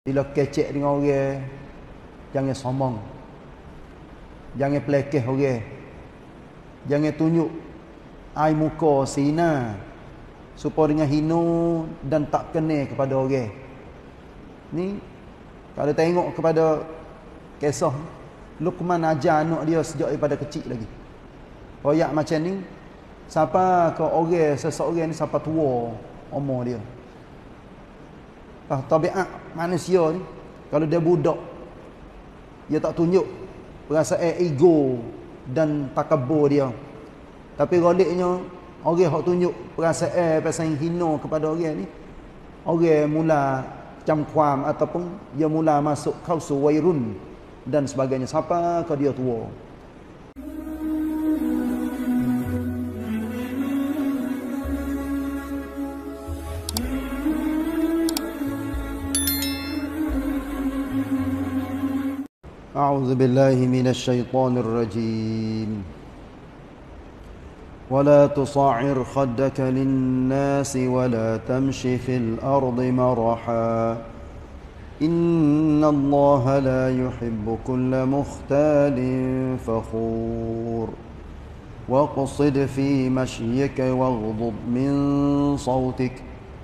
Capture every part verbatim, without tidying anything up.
Bila kecek dengan orang, jangan sombong. Jangan pelekeh orang. Jangan tunjuk ai muka sina supaya dengan hina dan tak kena kepada orang. Ni kalau tengok kepada kisah Luqman ajar anak dia sejak daripada kecil lagi. Royak macam ni, siapa ke orang seseorang ni siapa tua umur dia. Tabiat manusia ni, kalau dia budak, dia tak tunjuk perasaan ego dan takabur dia. Tapi goliknya orang hak tunjuk perasaan pasal hina kepada orang ni, orang mula camkuam ataupun dia mula masuk kausu wairun dan sebagainya. Siapa ke dia tua. أعوذ بالله من الشيطان الرجيم ولا تصعر خدك للناس ولا تمش في الأرض مرحا إن الله لا يحب كل مختال فخور واقصد في مشيك واغضض من صوتك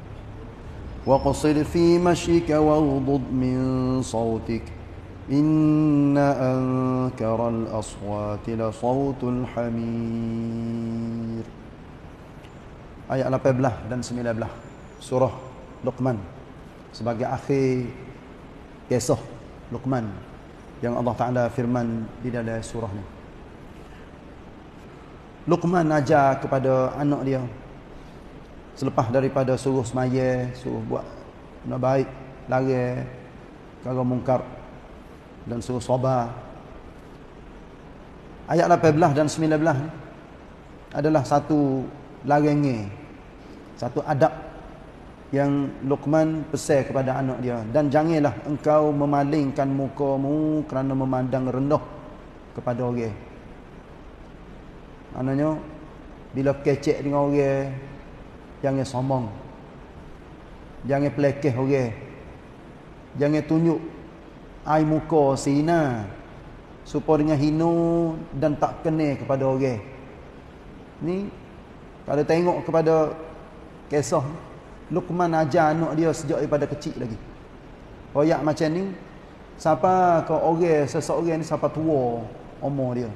واقصد في مشيك واغضض من صوتك إن أنكر الأصوات لصوت الحمير. Ayat lapan belas dan sembilan belas surah Luqman sebagai akhir kisah Luqman yang Allah Ta'ala firman di dalam surah ni. Luqman ajar kepada anak dia selepas daripada suruh semaya, suruh buat benda baik, larang perkara mungkar dan suruh sabar. Ayat lapan belas dan sembilan belas ni adalah satu larangan, satu adab yang Luqman pesan kepada anak dia. Dan janganlah engkau memalingkan mukamu kerana memandang rendah kepada orang. Maknanya bila kecek dengan orang, jangan sombong. Jangan pelekeh orang. Jangan tunjuk ai muka sina supaya dengan hina dan tak kena kepada orang. Ni kalau tengok kepada kisah Luqman ajar anak dia sejak daripada kecil lagi. Royak macam ni, siapa ke orang seseorang ni siapa tua umur dia.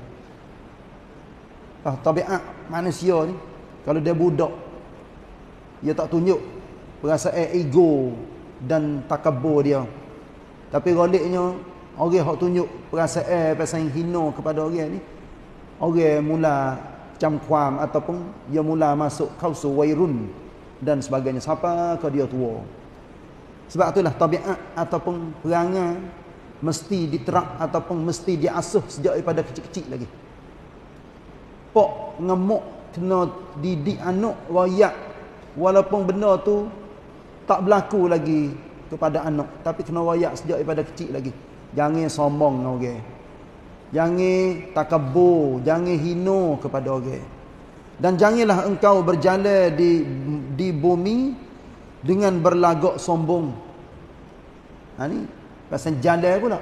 Tabiat manusia ni, kalau dia budak, dia tak tunjuk perasaan ego dan takabur dia. Tapi goliknya orang hak tunjuk perasaan pasal hina kepada orang ni, orang mula camkuam ataupun dia mula masuk kausu wairun dan sebagainya. Siapa ke dia tua. Sebab itulah tabiat ataupun perangai mesti diterap ataupun mesti diasuh sejak daripada kecil-kecil lagi. Pok ngemuk kena didik anak royak walaupun benda tu tak berlaku lagi kepada anak, tapi kena royak sejak daripada kecil lagi. Jangan sombong dengan orang. Jangan takabur, jangan hina kepada orang. Dan janganlah engkau berjalan di di bumi dengan berlagak sombong. Ha ni pasal jalan pula.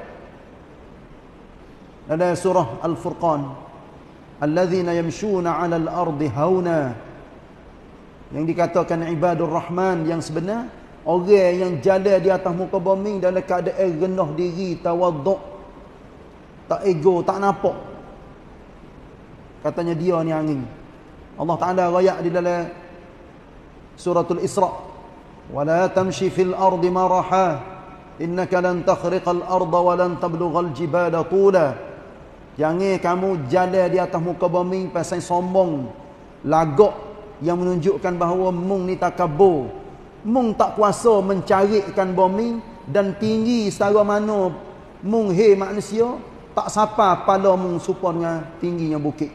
Dalam surah Al-Furqan, allazina yamshuna 'alal ardi hauna, yang dikatakan ibadur rahman yang sebenar, orang yang jalan di atas muka bumi dalam keadaan rendah diri, tawaduk, tak ego, tak nampak. Katanya dia ni angin. Allah Ta'ala rayak di dalam suratul Isra, wala tamshi fil ardi maraha innaka lan takhriqal arda wa lan tablughal jibala tula. Jangan kamu jalan di atas muka bumi pasal sombong, lagak yang menunjukkan bahawa mung ni takabur. Mung tak kuasa mencarikan bumi dan tinggi setara mana mung hei manusia, tak sapa pada mung supaya dengan tingginya bukit.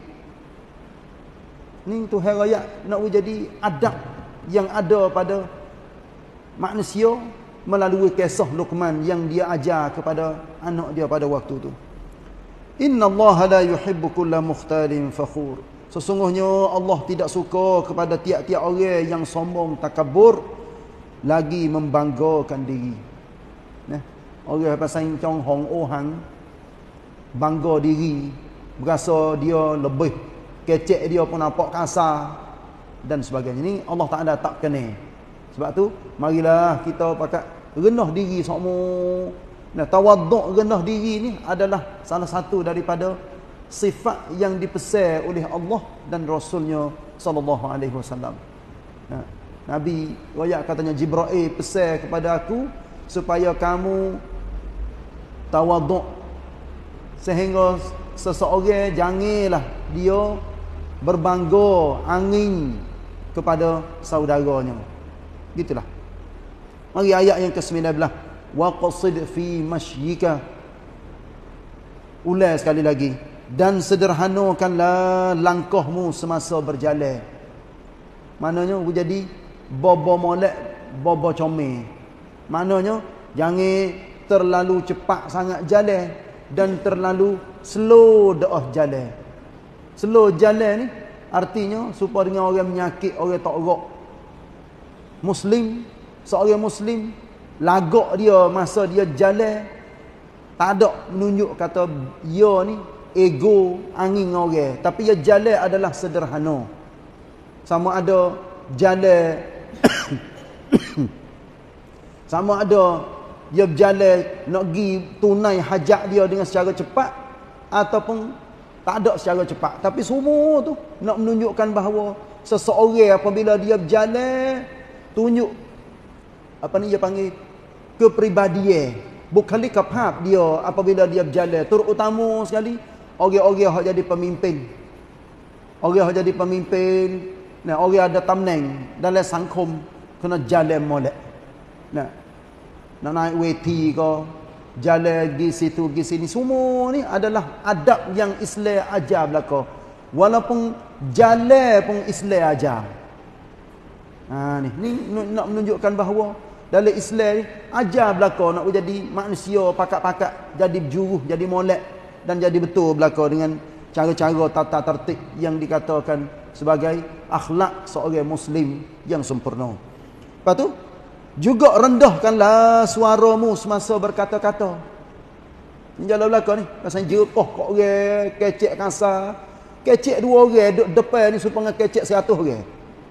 Ni tu herayat nak jadi adab yang ada pada manusia melalui kisah Luqman yang dia ajar kepada anak dia pada waktu tu. Inna Allah la yuhibbu kulla mukhtalin fakhur. Sesungguhnya Allah tidak suka kepada tiap-tiap orang yang sombong, takabur, lagi membanggakan diri. Nah, Orang pasal Chong Hong Oh Hang bangga diri, berasa dia lebih, kecek dia pun nampak kasar dan sebagainya. Ini Allah Taala tak kena. Sebab tu marilah kita pakat rendah diri semua. Nah, tawaduk rendah diri ni adalah salah satu daripada sifat yang dipesan oleh Allah dan Rasulnya sallallahu alaihi wasallam. Nah, Nabi royak katanya Jibril pesan kepada aku supaya kamu tawaduk, sehingga seseorang janganlah dia berbangga angin kepada saudaranya. Gitulah. Mari ayat yang ke sembilan belas. Wa qasid fi mashyika. Ulas sekali lagi. Dan sederhanakanlah langkahmu semasa berjalan. Maknanya jadi bobo molek, bobo comel. Maknanya jangan terlalu cepat sangat jalan dan terlalu slow dah jalan. Slow jalan ni artinya supaya dengan orang menyakit, orang tak erat. Muslim, seorang Muslim lagak dia masa dia jalan, tak ada menunjuk kata dia ni ego angin orang, tapi dia jalan adalah sederhana. Sama ada jalan sama ada dia berjalan nak pergi tunai hajat dia dengan secara cepat ataupun tak ada secara cepat, tapi semua tu nak menunjukkan bahawa seseorang apabila dia berjalan tunjuk apa ni dia panggil kepribadian, bukan kapab dia apabila dia berjalan, terutama sekali orang-orang yang jadi pemimpin. Orang yang jadi pemimpin, nah orang ada tamneng dalam sangkum kena jalan molek. Nah, nak naik weti ke, jalan di situ di sini, semua ni adalah adab yang Islam ajar belaka. Walaupun jalan pun Islam ajar. Ha ni, ni nak menunjukkan bahawa dalam Islam ni ajar belaka nak jadi manusia pakat-pakat, jadi berjuruh, jadi molek dan jadi betul belaka dengan cara-cara tata tertib yang dikatakan sebagai akhlak seorang Muslim yang sempurna. Lepas tu juga rendahkanlah suaramu semasa berkata-kata. Jalan belaka ni pasal jepoh kok orang kecek kasar. Kecek dua orang duduk depan ni supaya kecek seratus orang.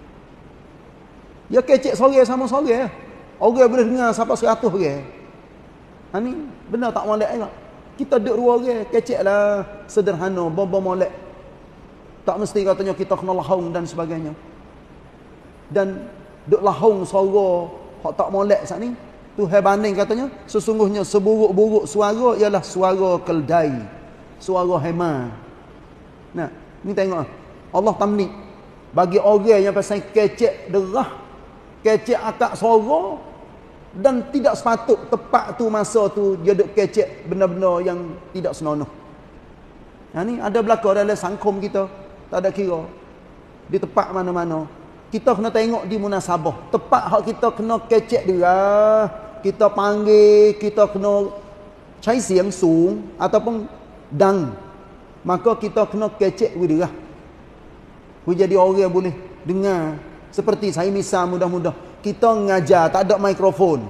Dia kecek seorang sama seorang. Orang boleh dengar sampai seratus orang. Ha ni benar tak molek juga. Kita duduk dua orang, keceklah sederhana, bobo molek. Tak mesti katanya kita kena lahong dan sebagainya. Dan duk lahong suara hak tak molek sat ni, Tuhan banding katanya sesungguhnya seburuk-buruk suara ialah suara keldai, suara hema. Nah, ni tengok Allah tamni bagi orang yang pasal kecek derah, kecek akak suara dan tidak sepatut tepat tu masa tu dia duk kecek benda-benda yang tidak senonoh. Ha ni ada berlaku dalam sangkum kita, tak ada kira. Di tempat mana-mana kita kena tengok di munasabah. Tepat hak kita kena kecek dia, kita panggil, kita kena cai siang sung ataupun dang. Maka kita kena kecek dia. Jadi orang boleh dengar. Seperti saya misal mudah-mudah kita mengajar tak ada mikrofon.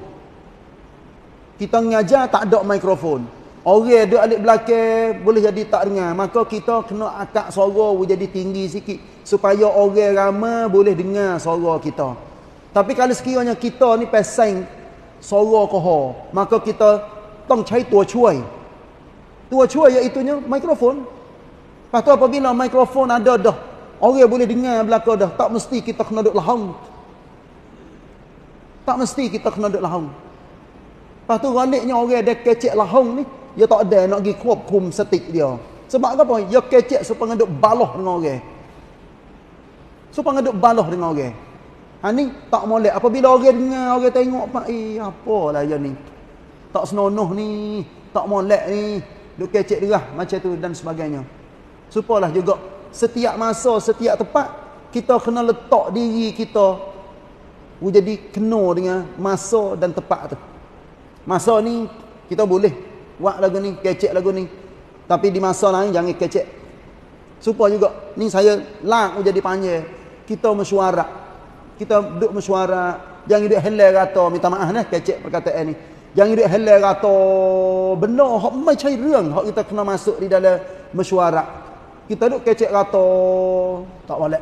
Kita mengajar tak ada mikrofon. Orang duduk alik belakang boleh jadi tak dengar. Maka kita kena akak suara jadi tinggi sikit supaya orang ramai boleh dengar suara kita. Tapi kalau sekiranya kita ni pasang suara koho, maka kita tong cari tua cuai. Tua cuai iaitunya mikrofon. Lepas tu apabila mikrofon ada dah, orang boleh dengar belakang dah, tak mesti kita kena duduk lahong. Tak mesti kita kena duduk lahong. Lepas tu galiknya orang dia kecek lahong ni, dia tak ada nak pergi kuap-kum setik dia. Sebab apa? Dia kecek supaya duduk baloh dengan orang. Supaya duduk baloh dengan orang. Ha ni tak molek. Apabila orang dengar, orang tengok, pak, eh apalah dia ni. Tak senonoh ni, tak molek ni, duk kecek derah macam tu dan sebagainya. Supalah juga setiap masa, setiap tempat kita kena letak diri kita jadi kena dengan masa dan tempat tu. Masa ni kita boleh buat lagu ni, kecek lagu ni. Tapi di masa lain jangan kecek. Supaya juga ni saya lang jadi panjang. Kita mesyuarat. Kita duduk mesyuarat, jangan duduk helai kata minta maaf nah kecek perkataan ni. Jangan duk helai kata benar hak macam reung hak kita kena masuk di dalam mesyuarat. Kita duk kecek kata tak boleh.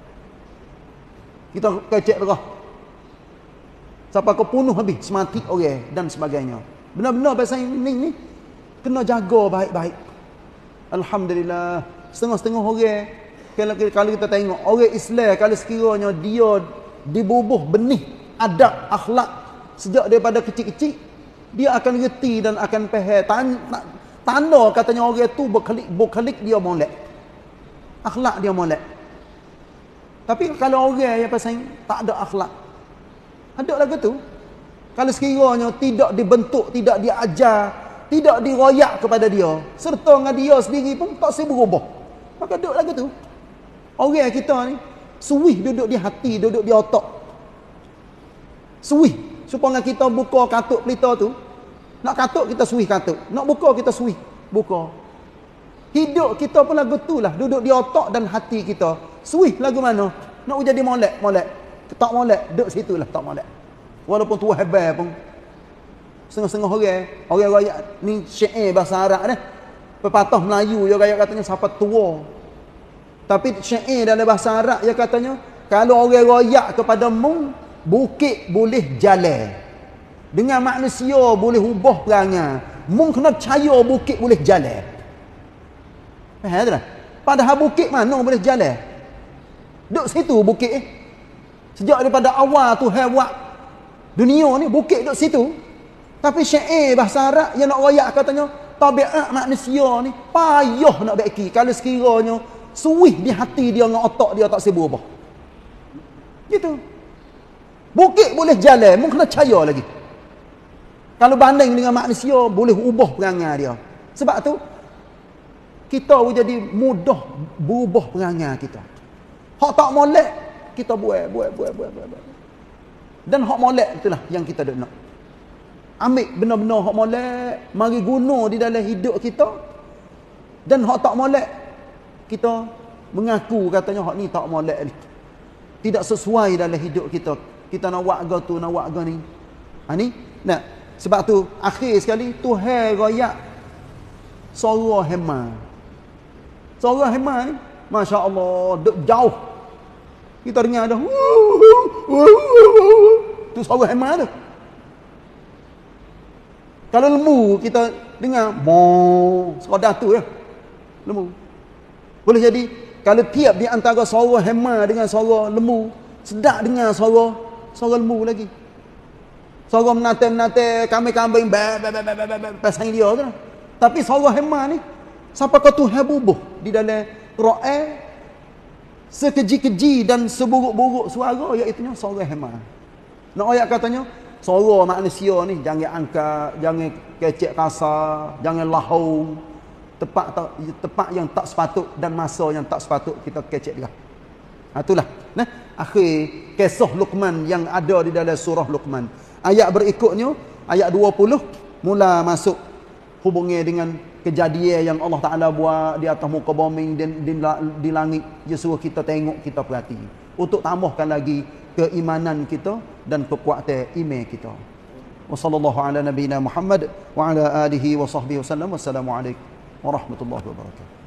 Kita kecek terus. Sampai ke punuh habis semati orang okay, dan sebagainya. Benar-benar bahasa ini ni kena jaga baik-baik. Alhamdulillah. Setengah-setengah orang kalau, kalau kita tengok orang Islam kalau sekiranya dia dibubuh benih adab akhlak sejak daripada kecil-kecil, dia akan reti dan akan faham tanda, tanda katanya orang tu berkelik berkelik dia molek. Akhlak dia molek. Tapi kalau orang yang pasal tak ada akhlak, ada lagu tu. Kalau sekiranya tidak dibentuk, tidak diajar, tidak diroyak kepada dia, serta dengan dia sendiri pun tak sempat berubah, maka duduk lagu tu. Orang kita ni suih duduk di hati, duduk di otak. Suih supaya kita buka katuk pelita tu, nak katuk kita suih katuk, nak buka kita suih buka. Hidup kita pun lagu tu lah, duduk di otak dan hati kita. Suih lagu mana? Nak jadi molek, molek. Tak molek, duduk situ lah tak molek. Walaupun tua hebat pun setengah-setengah orang, orang raya ni syair bahasa Arab dah. Pepatah Melayu dia raya katanya siapa tua. Tapi syair dalam bahasa Arab dia katanya kalau orang royak kepada mu, bukit boleh jalan. Dengan manusia boleh ubah perangai. Mu kena percaya bukit boleh jalan. Faham tak? Padahal bukit mana boleh jalan? Duduk situ bukit eh. Sejak daripada awal Tuhan buat dunia ni bukit duduk situ. Tapi syair bahasa Arab yang nak royak katanya tabiat manusia ni payah nak baiki kalau sekiranya suih di hati dia dengan otak dia tak sibuk apa. Gitu. Bukit boleh jalan, mu kena percaya lagi. Kalau banding dengan manusia boleh ubah perangai dia. Sebab tu kita jadi mudah berubah perangai kita. Hak tak molek kita buat buat buat buat buat. Dan hak molek itulah yang kita duk nak. Ambil benar-benar hak molek, mari guna di dalam hidup kita. Dan hak tak molek kita mengaku katanya hak ni tak molek ni. Tidak sesuai dalam hidup kita. Kita nak buat agak tu, nak buat agak ni. Ha ni, nah, sebab tu akhir sekali Tuhan royak suara hema. Suara hema ni, masya-Allah, duk jauh. Kita dengar dah. Tu suara hema tu. Kalau lembu kita dengar mo, suara tu ya. Lembu. Boleh jadi kalau tiap di antara suara hema dengan suara lembu, sedap dengar suara suara lembu lagi. Suara menate-menate kambing-kambing ba ba ba ba ba pasang dia tu. Tapi suara hema ni siapa kau Tuhan bubuh di dalam Quran sekeji-keji dan seburuk-buruk suara iaitu suara hema. Nak ayat katanya suara manusia ni jangan angkat, jangan kecek kasar, jangan lahau. Tepat tepat yang tak sepatut dan masa yang tak sepatut kita kecek dia. Ha, itulah. Nah, akhir kisah Luqman yang ada di dalam surah Luqman. Ayat berikutnya, ayat dua puluh mula masuk hubungnya dengan kejadian yang Allah Taala buat di atas muka bumi dan di, di langit. Dia suruh kita tengok, kita perhati untuk tambahkan lagi keimanan kita dan kekuatan iman kita. Wassallallahu ala nabiyyina Muhammad wa ala alihi wa sahbihi wasallam. Wassalamualaikum warahmatullahi wabarakatuh.